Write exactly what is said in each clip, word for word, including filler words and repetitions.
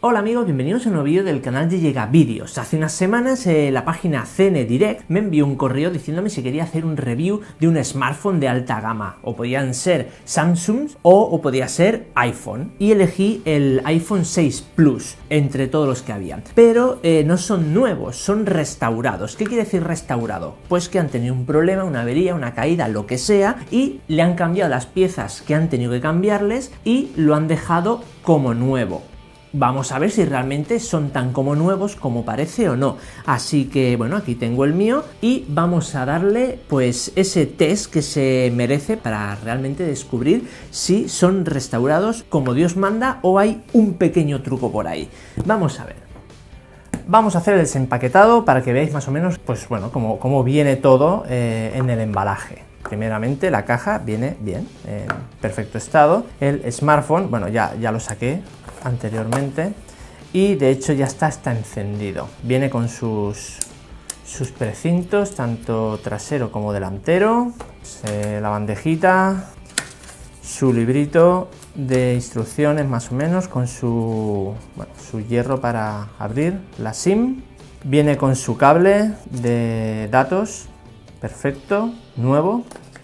Hola amigos, bienvenidos a un nuevo vídeo del canal de Llega Vídeos. Hace unas semanas eh, la página C N Direct me envió un correo diciéndome si quería hacer un review de un smartphone de alta gama. O podían ser Samsung o, o podía ser iPhone. Y elegí el iPhone seis Plus entre todos los que había. Pero eh, no son nuevos, son restaurados. ¿Qué quiere decir restaurado? Pues que han tenido un problema, una avería, una caída, lo que sea, y le han cambiado las piezas que han tenido que cambiarles y lo han dejado como nuevo. Vamos a ver si realmente son tan como nuevos como parece o no. Así que bueno, aquí tengo el mío y vamos a darle pues ese test que se merece para realmente descubrir si son restaurados como Dios manda o hay un pequeño truco por ahí. Vamos a ver. Vamos a hacer el desempaquetado para que veáis más o menos pues bueno, cómo, cómo viene todo eh, en el embalaje. Primeramente la caja viene bien, en perfecto estado. El smartphone, bueno ya, ya lo saqué anteriormente y de hecho ya está, está encendido. Viene con sus, sus precintos, tanto trasero como delantero, eh, la bandejita, su librito de instrucciones más o menos, con su, bueno, su hierro para abrir la SIM. Viene con su cable de datos, perfecto, nuevo.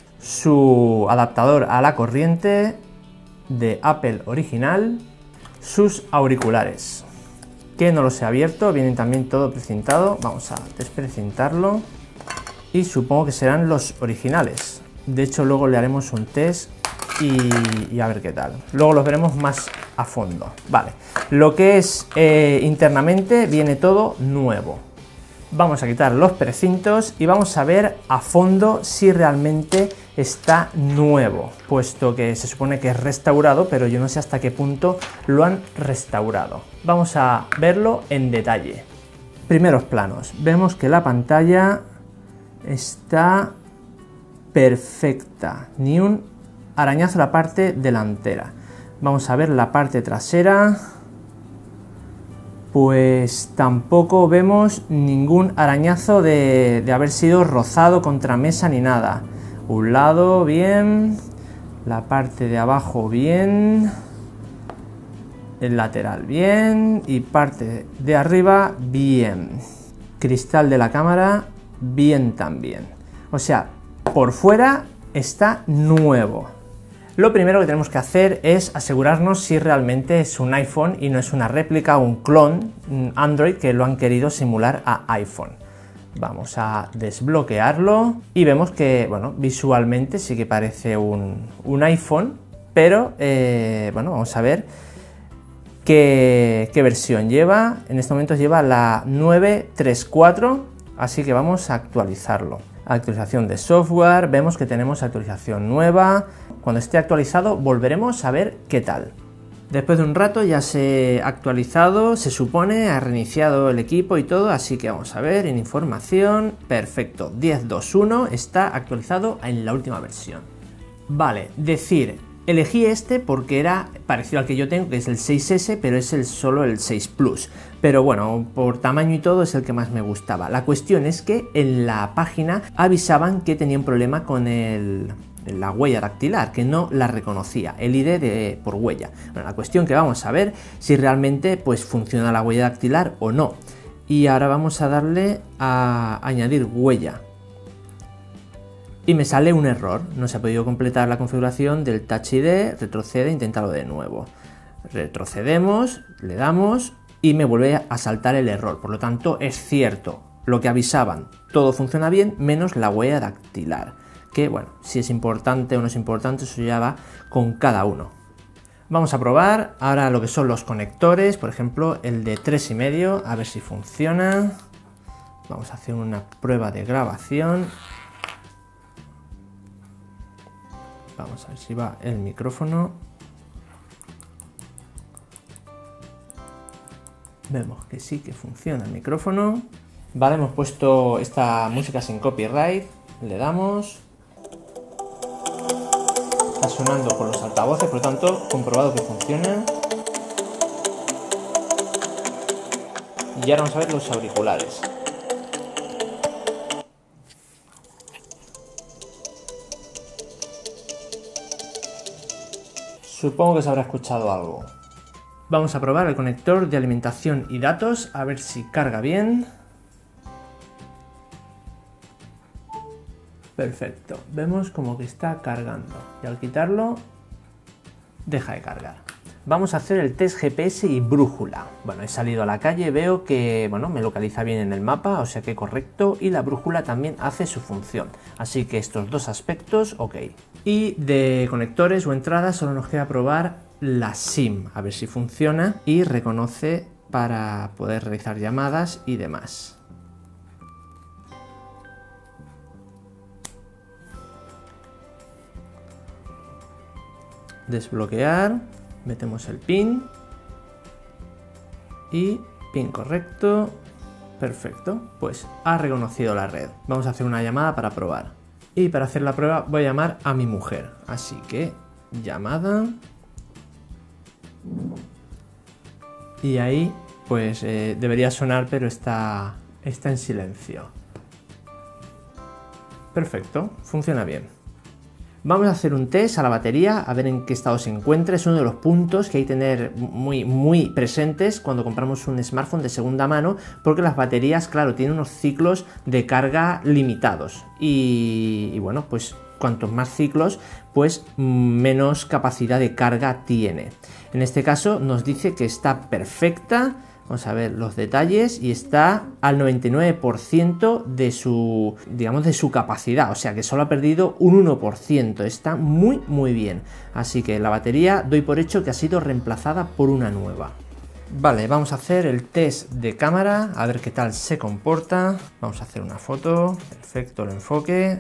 Su adaptador a la corriente de Apple original. Sus auriculares, que no los he abierto, vienen también todo precintado. Vamos a desprecintarlo y supongo que serán los originales. De hecho luego le haremos un test y, y a ver qué tal. Luego los veremos más a fondo. Vale, lo que es eh, internamente viene todo nuevo. Vamos a quitar los precintos y vamos a ver a fondo si realmente está nuevo, puesto que se supone que es restaurado, pero yo no sé hasta qué punto lo han restaurado. Vamos a verlo en detalle. Primeros planos. Vemos que la pantalla está perfecta, ni un arañazo en la parte delantera. Vamos a ver la parte trasera. Pues tampoco vemos ningún arañazo de, de haber sido rozado contra mesa ni nada. Un lado bien, la parte de abajo bien, el lateral bien y parte de arriba bien. Cristal de la cámara bien también. O sea, por fuera está nuevo. Lo primero que tenemos que hacer es asegurarnos si realmente es un iPhone y no es una réplica o un clon Android que lo han querido simular a iPhone. Vamos a desbloquearlo y vemos que, bueno, visualmente sí que parece un, un iPhone, pero, eh, bueno, vamos a ver qué, qué versión lleva. En este momento lleva la nueve tres cuatro, así que vamos a actualizarlo. Actualización de software, vemos que tenemos actualización nueva. Cuando esté actualizado volveremos a ver qué tal. Después de un rato ya se ha actualizado, se supone, ha reiniciado el equipo y todo, así que vamos a ver en información. Perfecto, diez punto dos punto uno está actualizado en la última versión. Vale, decir, elegí este porque era parecido al que yo tengo, que es el seis ese, pero es el, solo el seis Plus. Pero bueno, por tamaño y todo es el que más me gustaba. La cuestión es que en la página avisaban que tenía un problema con el... la huella dactilar, que no la reconocía, el I D de, por huella. Bueno, la cuestión que vamos a ver si realmente pues funciona la huella dactilar o no. Y ahora vamos a darle a añadir huella. Y me sale un error, no se ha podido completar la configuración del Touch I D, retrocede, inténtalo de nuevo. Retrocedemos, le damos y me vuelve a saltar el error, por lo tanto es cierto lo que avisaban, todo funciona bien menos la huella dactilar. Que bueno, si es importante o no es importante, eso ya va con cada uno. Vamos a probar ahora lo que son los conectores, por ejemplo el de tres y medio, a ver si funciona. Vamos a hacer una prueba de grabación. Vamos a ver si va el micrófono. Vemos que sí que funciona el micrófono. Vale, hemos puesto esta música sin copyright, le damos. Está sonando con los altavoces, por lo tanto, comprobado que funciona. Y ahora vamos a ver los auriculares. Supongo que se habrá escuchado algo. Vamos a probar el conector de alimentación y datos, a ver si carga bien. Perfecto, vemos como que está cargando y al quitarlo deja de cargar. Vamos a hacer el test G P S y brújula. Bueno, he salido a la calle, veo que bueno, me localiza bien en el mapa, o sea que correcto, y la brújula también hace su función. Así que estos dos aspectos, ok. Y de conectores o entradas solo nos queda probar la SIM, a ver si funciona y reconoce para poder realizar llamadas y demás. Desbloquear, metemos el pin y pin correcto, perfecto, pues ha reconocido la red. Vamos a hacer una llamada para probar y para hacer la prueba voy a llamar a mi mujer, así que llamada y ahí pues eh, debería sonar pero está, está en silencio. Perfecto, funciona bien. Vamos a hacer un test a la batería, a ver en qué estado se encuentra. Es uno de los puntos que hay que tener muy, muy presentes cuando compramos un smartphone de segunda mano, porque las baterías, claro, tienen unos ciclos de carga limitados. Y, y bueno, pues cuantos más ciclos, pues menos capacidad de carga tiene. En este caso nos dice que está perfecta. Vamos a ver los detalles y está al noventa y nueve por ciento de su, digamos, de su capacidad, o sea que solo ha perdido un uno por ciento, está muy muy bien. Así que la batería doy por hecho que ha sido reemplazada por una nueva. Vale, vamos a hacer el test de cámara, a ver qué tal se comporta. Vamos a hacer una foto, perfecto el enfoque,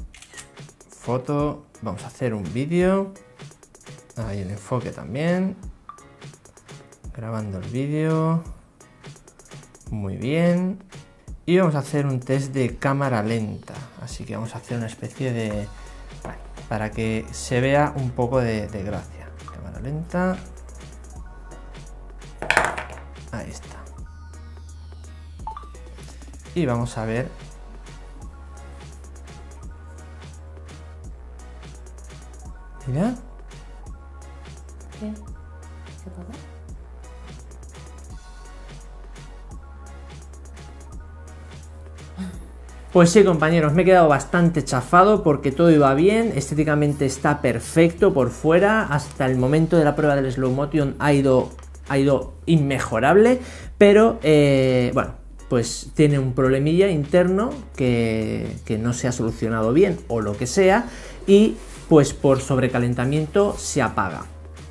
foto, vamos a hacer un vídeo, ahí el enfoque también, grabando el vídeo. Muy bien. Y vamos a hacer un test de cámara lenta. Así que vamos a hacer una especie de... Bueno, para que se vea un poco de, de gracia. Cámara lenta. Ahí está. Y vamos a ver... Mira. ¿Qué? ¿Qué pasa? Pues sí, compañeros, me he quedado bastante chafado porque todo iba bien, estéticamente está perfecto por fuera, hasta el momento de la prueba del slow motion ha ido, ha ido inmejorable, pero eh, bueno, pues tiene un problemilla interno que, que no se ha solucionado bien o lo que sea, y pues por sobrecalentamiento se apaga.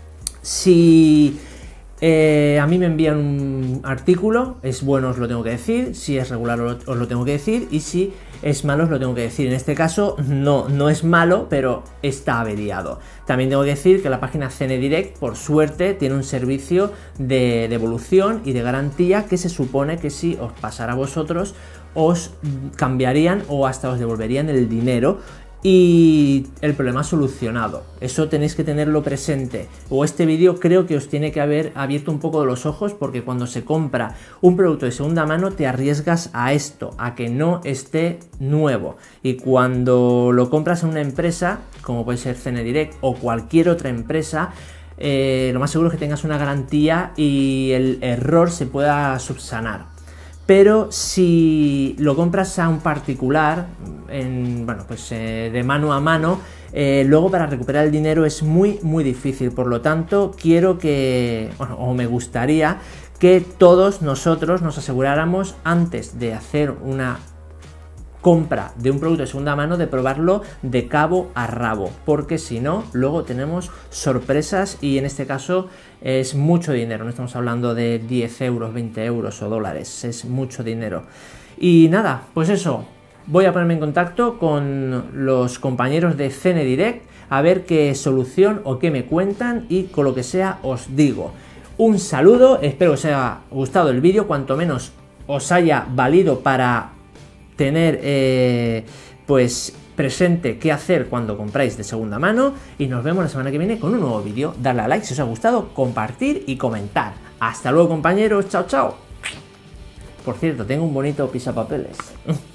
Si... Eh, a mí me envían un artículo, es bueno os lo tengo que decir, si es regular os lo tengo que decir y si es malo os lo tengo que decir. En este caso no, no es malo, pero está averiado. También tengo que decir que la página CeneDirect, por suerte, tiene un servicio de devolución y de garantía que se supone que si os pasara a vosotros os cambiarían o hasta os devolverían el dinero. Y el problema solucionado, eso tenéis que tenerlo presente, o este vídeo creo que os tiene que haber abierto un poco de los ojos, porque cuando se compra un producto de segunda mano te arriesgas a esto, a que no esté nuevo, y cuando lo compras en una empresa, como puede ser CeneDirect o cualquier otra empresa, eh, lo más seguro es que tengas una garantía y el error se pueda subsanar. Pero si lo compras a un particular, en, bueno, pues eh, de mano a mano, eh, luego para recuperar el dinero es muy muy difícil. Por lo tanto, quiero que, bueno, o me gustaría que todos nosotros nos aseguráramos antes de hacer una compra de un producto de segunda mano de probarlo de cabo a rabo, porque si no, luego tenemos sorpresas y en este caso es mucho dinero, no estamos hablando de diez euros, veinte euros o dólares, es mucho dinero. Y nada, pues eso, voy a ponerme en contacto con los compañeros de CeneDirect a ver qué solución o qué me cuentan y con lo que sea os digo. Un saludo, espero que os haya gustado el vídeo, cuanto menos os haya valido para tener eh, pues presente qué hacer cuando compráis de segunda mano, y nos vemos la semana que viene con un nuevo vídeo. Darle a like si os ha gustado, compartir y comentar. Hasta luego, compañeros, chao chao. Por cierto, tengo un bonito pisapapeles.